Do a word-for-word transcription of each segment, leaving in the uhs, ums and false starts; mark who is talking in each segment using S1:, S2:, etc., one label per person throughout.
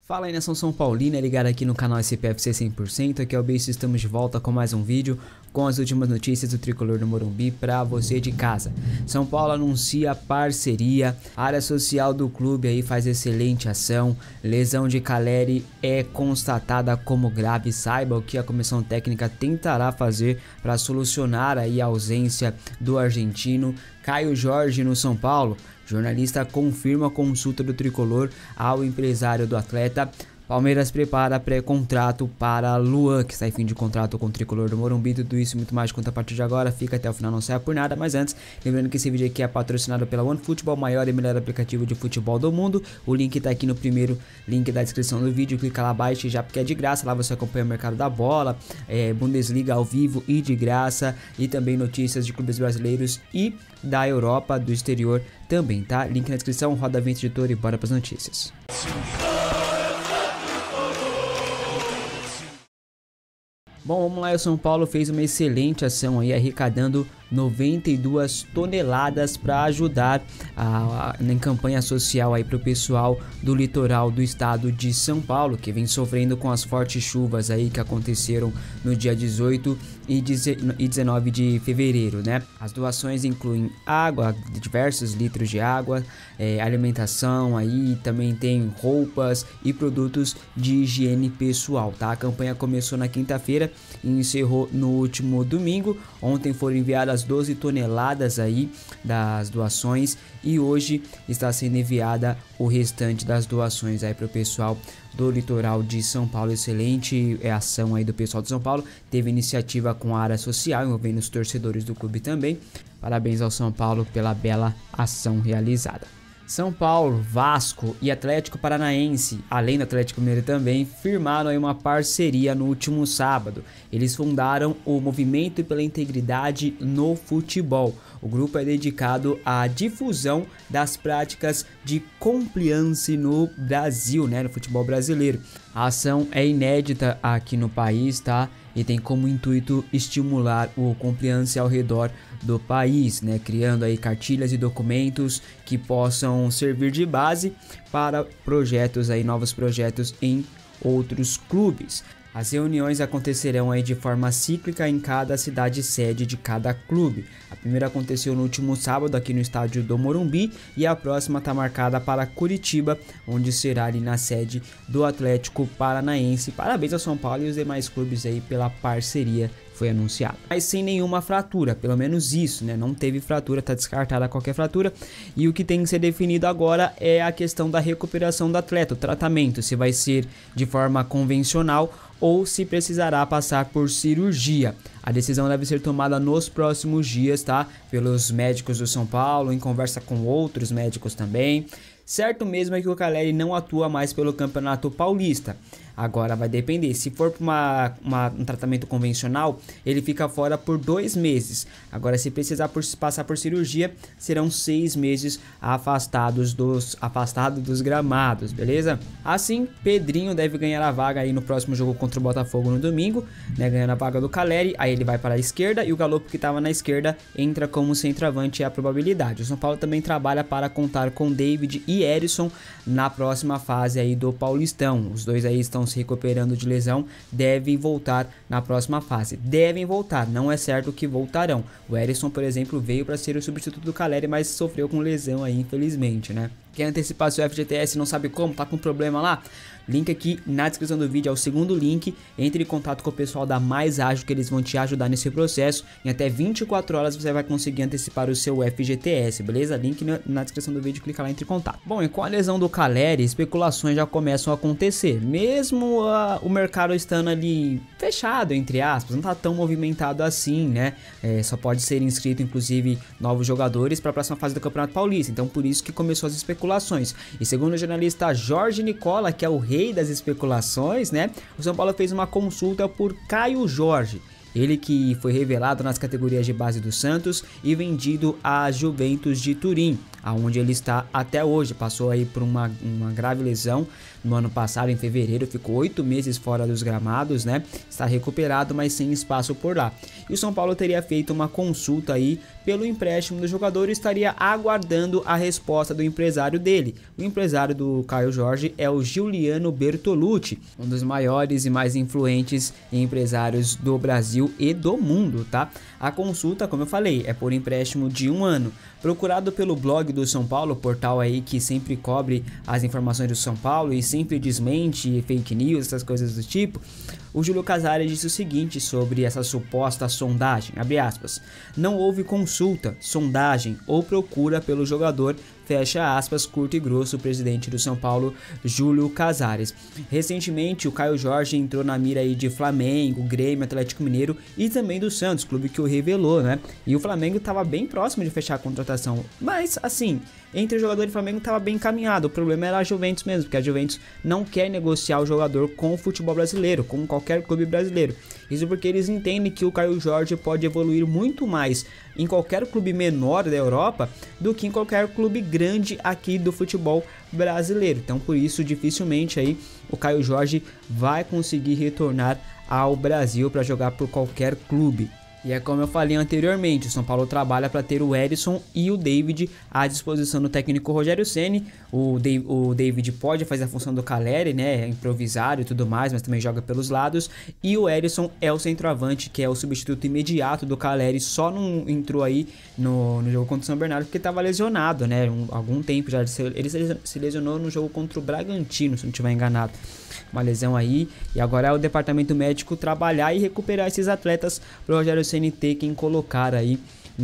S1: Fala aí, nação São Paulina, ligado aqui no canal S P F C cem por cento, aqui é o Beijo, estamos de volta com mais um vídeo com as últimas notícias do Tricolor do Morumbi para você de casa. São Paulo anuncia parceria, a área social do clube aí faz excelente ação, lesão de Caleri é constatada como grave, saiba o que a comissão técnica tentará fazer para solucionar aí a ausência do argentino. Caio Jorge no São Paulo, jornalista confirma a consulta do Tricolor ao empresário do atleta. Palmeiras prepara pré-contrato para Luan, que está em fim de contrato com o Tricolor do Morumbi. Tudo isso e muito mais conta a partir de agora. Fica até o final, não saia por nada. Mas antes, lembrando que esse vídeo aqui é patrocinado pela OneFootball, maior e melhor aplicativo de futebol do mundo. O link está aqui no primeiro link da descrição do vídeo. Clica lá abaixo já porque é de graça. Lá você acompanha o mercado da bola, é, Bundesliga ao vivo e de graça. E também notícias de clubes brasileiros e da Europa, do exterior também, tá? Link na descrição, roda a vinheta, editor, e bora para as notícias. Bom, vamos lá, o São Paulo fez uma excelente ação aí, arrecadando noventa e duas toneladas para ajudar a, a, na campanha social aí para o pessoal do litoral do estado de São Paulo, que vem sofrendo com as fortes chuvas aí que aconteceram no dia dezoito e dezenove de fevereiro, né? As doações incluem água, diversos litros de água, é, alimentação aí, também tem roupas e produtos de higiene pessoal, tá? A campanha começou na quinta-feira e encerrou no último domingo. Ontem foram enviadas doze toneladas aí das doações e hoje está sendo enviada o restante das doações aí para o pessoal do litoral de São Paulo. Excelente é a ação aí do pessoal de São Paulo, teve iniciativa com a área social envolvendo os torcedores do clube também. Parabéns ao São Paulo pela bela ação realizada. São Paulo, Vasco e Atlético Paranaense, além do Atlético Mineiro também, firmaram aí uma parceria no último sábado. Eles fundaram o Movimento pela Integridade no Futebol. O grupo é dedicado à difusão das práticas de compliance no Brasil, né, no futebol brasileiro. A ação é inédita aqui no país, tá? E tem como intuito estimular o compliance ao redor do país, né? Criando aí cartilhas e documentos que possam servir de base para projetos aí, novos projetos em outros clubes. As reuniões acontecerão aí de forma cíclica em cada cidade sede de cada clube. A primeira aconteceu no último sábado aqui no estádio do Morumbi e a próxima está marcada para Curitiba, onde será ali na sede do Atlético Paranaense. Parabéns ao São Paulo e os demais clubes aí pela parceria. Foi anunciado, mas sem nenhuma fratura, pelo menos isso, né? Não teve fratura, tá descartada qualquer fratura. E o que tem que ser definido agora é a questão da recuperação do atleta, o tratamento, se vai ser de forma convencional ou se precisará passar por cirurgia. A decisão deve ser tomada nos próximos dias, tá? Pelos médicos do São Paulo, em conversa com outros médicos também. Certo mesmo é que o Caleri não atua mais pelo Campeonato Paulista. Agora vai depender, se for para uma, uma, um tratamento convencional, ele fica fora por dois meses. Agora, se precisar por, passar por cirurgia, serão seis meses afastados dos, afastado dos gramados, beleza? Assim, Pedrinho deve ganhar a vaga aí no próximo jogo contra o Botafogo no domingo, né? Ganhando a vaga do Caleri, aí ele vai para a esquerda e o Galopo, que estava na esquerda, entra como centroavante, é a probabilidade. O São Paulo também trabalha para contar com David e Erisson na próxima fase aí do Paulistão. Os dois aí estão se recuperando de lesão, devem voltar na próxima fase. Devem voltar, não é certo que voltarão. O Erisson, por exemplo, veio para ser o substituto do Caleri, mas sofreu com lesão aí, infelizmente, né? Quer antecipar seu F G T S e não sabe como, tá com problema lá? Link aqui na descrição do vídeo é o segundo link. Entre em contato com o pessoal da Mais Ágil, que eles vão te ajudar nesse processo. Em até vinte e quatro horas você vai conseguir antecipar o seu F G T S, beleza? Link na, na descrição do vídeo, clica lá e entre em contato. Bom, e com a lesão do Caleri, especulações já começam a acontecer. Mesmo uh, o mercado estando ali fechado, entre aspas, não tá tão movimentado assim, né? É, só pode ser inscrito, inclusive, novos jogadores para a próxima fase do Campeonato Paulista. Então, por isso que começou as especulações. E segundo o jornalista Jorge Nicola, que é o rei das especulações, né? O São Paulo fez uma consulta por Caio Jorge. Ele que foi revelado nas categorias de base do Santos e vendido à Juventus de Turim, aonde ele está até hoje. Passou aí por uma, uma grave lesão no ano passado, em fevereiro, ficou oito meses fora dos gramados, né? Está recuperado, mas sem espaço por lá. E o São Paulo teria feito uma consulta aí pelo empréstimo do jogador e estaria aguardando a resposta do empresário dele. O empresário do Caio Jorge é o Giuliano Bertolucci, um dos maiores e mais influentes empresários do Brasil e do mundo, tá? A consulta, como eu falei, é por empréstimo de um ano. Procurado pelo blog do São Paulo, portal aí que sempre cobre as informações do São Paulo e sempre desmente fake news, essas coisas do tipo, o Júlio Casares disse o seguinte sobre essa suposta sondagem, abre aspas, não houve consulta, sondagem ou procura pelo jogador, fecha aspas, curto e grosso, o presidente do São Paulo, Júlio Casares. Recentemente, o Caio Jorge entrou na mira aí de Flamengo, Grêmio, Atlético Mineiro e também do Santos, clube que o revelou, né? E o Flamengo estava bem próximo de fechar a contratação, mas assim, entre o jogador e o Flamengo estava bem encaminhado. O problema era a Juventus mesmo, porque a Juventus não quer negociar o jogador com o futebol brasileiro, com qualquer clube brasileiro. Isso porque eles entendem que o Caio Jorge pode evoluir muito mais em qualquer clube menor da Europa do que em qualquer clube grande aqui do futebol brasileiro. Então, por isso, dificilmente aí o Caio Jorge vai conseguir retornar ao Brasil para jogar por qualquer clube. E é como eu falei anteriormente, o São Paulo trabalha para ter o Edson e o David à disposição do técnico Rogério Ceni. O, Dave, o David pode fazer a função do Caleri, né, improvisado e tudo mais, mas também joga pelos lados. E o Edson é o centroavante, que é o substituto imediato do Caleri, só não entrou aí no, no jogo contra o São Bernardo porque estava lesionado, né, um, algum tempo já. Ele se lesionou no jogo contra o Bragantino, se não estiver enganado. Uma lesão aí, e agora é o departamento médico trabalhar e recuperar esses atletas para o Rogério Ceni ter quem colocar aí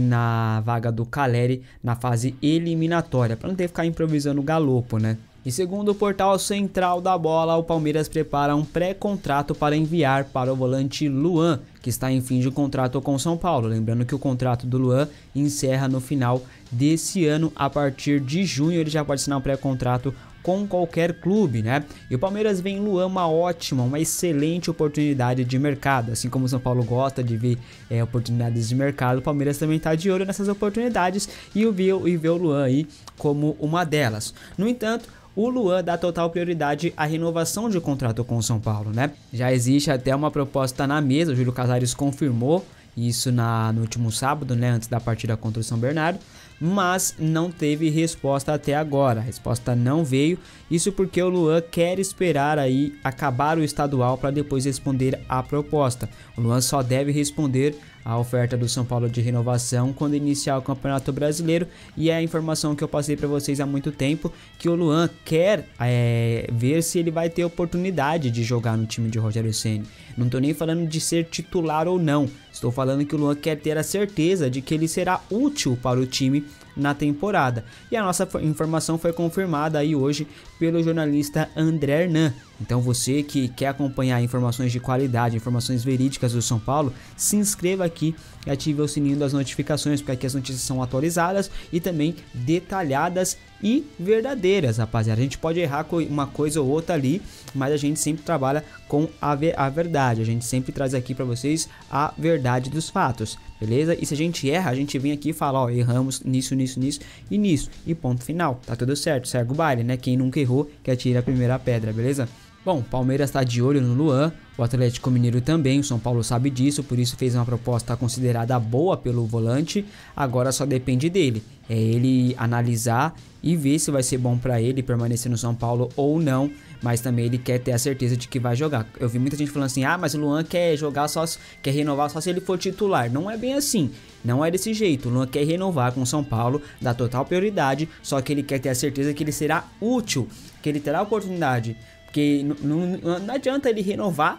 S1: na vaga do Caleri na fase eliminatória, para não ter que ficar improvisando o galopo, né? E segundo o portal Central da Bola, o Palmeiras prepara um pré-contrato para enviar para o volante Luan, que está em fim de contrato com o São Paulo. Lembrando que o contrato do Luan encerra no final desse ano. A partir de junho ele já pode assinar um pré-contrato com qualquer clube, né? E o Palmeiras vê em Luan uma ótima, uma excelente oportunidade de mercado. Assim como o São Paulo gosta de ver é, oportunidades de mercado, o Palmeiras também está de olho nessas oportunidades e, o vê, e vê o Luan aí como uma delas. No entanto, o Luan dá total prioridade à renovação de contrato com o São Paulo, né? Já existe até uma proposta na mesa, o Júlio Casares confirmou isso na, no último sábado, né, antes da partida contra o São Bernardo, mas não teve resposta até agora. A resposta não veio, isso porque o Luan quer esperar aí acabar o estadual para depois responder à proposta. O Luan só deve responder a oferta do São Paulo de renovação quando iniciar o Campeonato Brasileiro, e é a informação que eu passei para vocês há muito tempo, que o Luan quer é, ver se ele vai ter oportunidade de jogar no time de Rogério Ceni. Não estou nem falando de ser titular ou não, estou falando que o Luan quer ter a certeza de que ele será útil para o time na temporada. E a nossa informação foi confirmada aí hoje pelo jornalista André Hernan. Então você que quer acompanhar informações de qualidade, informações verídicas do São Paulo, se inscreva aqui e ative o sininho das notificações, porque aqui as notícias são atualizadas e também detalhadas e verdadeiras, rapaziada. A gente pode errar com uma coisa ou outra ali, mas a gente sempre trabalha com a, ver a verdade. A gente sempre traz aqui para vocês a verdade dos fatos, beleza? E se a gente erra, a gente vem aqui e fala, ó, erramos nisso, nisso, nisso e nisso, e ponto final, tá tudo certo, segue o baile, né? Quem nunca errou, que atira a primeira pedra, beleza? Bom, o Palmeiras está de olho no Luan, o Atlético Mineiro também, o São Paulo sabe disso, por isso fez uma proposta considerada boa pelo volante, agora só depende dele, é ele analisar e ver se vai ser bom para ele permanecer no São Paulo ou não, mas também ele quer ter a certeza de que vai jogar. Eu vi muita gente falando assim, ah, mas o Luan quer jogar só, quer renovar só se ele for titular. Não é bem assim, não é desse jeito. O Luan quer renovar com o São Paulo, dá total prioridade, só que ele quer ter a certeza que ele será útil, que ele terá oportunidade. Porque não, não, não adianta ele renovar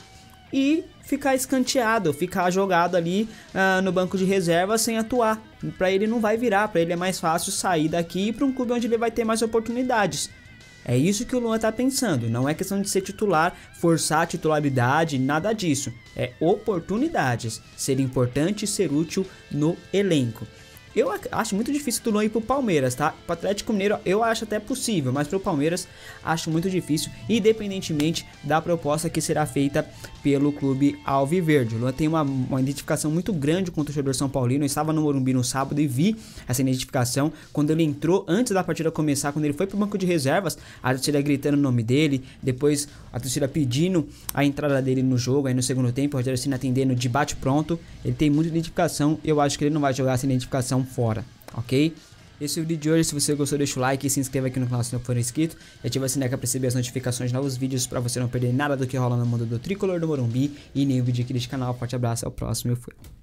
S1: e ficar escanteado, ficar jogado ali uh, no banco de reserva sem atuar. Para ele não vai virar, para ele é mais fácil sair daqui e ir para um clube onde ele vai ter mais oportunidades. É isso que o Luan tá pensando, não é questão de ser titular, forçar a titularidade, nada disso. É oportunidades, ser importante e ser útil no elenco. Eu acho muito difícil do Luan ir pro Palmeiras, tá? Pro Atlético Mineiro eu acho até possível, mas pro Palmeiras acho muito difícil, independentemente da proposta que será feita pelo clube alviverde. O Luan tem uma, uma identificação muito grande com o torcedor são paulino. Eu estava no Morumbi no sábado e vi essa identificação quando ele entrou, antes da partida começar, quando ele foi pro banco de reservas, a torcida gritando o nome dele, depois a torcida pedindo a entrada dele no jogo, aí no segundo tempo o Rogério Ceni atendendo de bate pronto. Ele tem muita identificação, eu acho que ele não vai jogar essa identificação estão fora, ok? Esse é o vídeo de hoje. Se você gostou, deixa o like e se inscreva aqui no canal se não for inscrito. E ativa o sininho para receber as notificações de novos vídeos para você não perder nada do que rola no mundo do Tricolor do Morumbi e nenhum vídeo aqui deste canal. Forte abraço, ao próximo, eu fui.